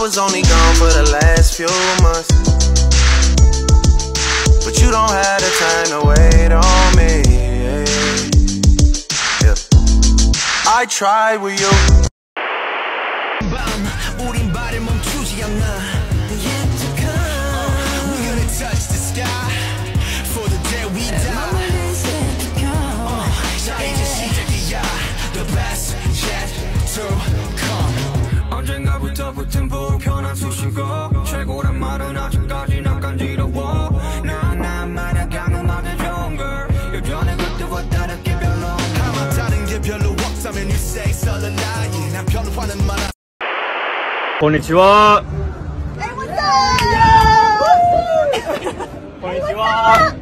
was only gone for the last few months, but you don't have the time to wait on me. Yeah. I tried with you. 우린 발을 멈추지 않아. We're gonna touch the sky for the day we die. 자 이제 시작이야. The best yet to come. 언젠가부터 붙은 불편한 수식어. 최고란 말은 아직까지 난 간지러워. 난 말야강 음악에 좋은 걸. 여전히 그때와 다르게 별로. 아마 다른 게 별로 없다면 you say so the lie. 난 별로 화는 말. konnichiwa. Hey, what's up? konnichiwa.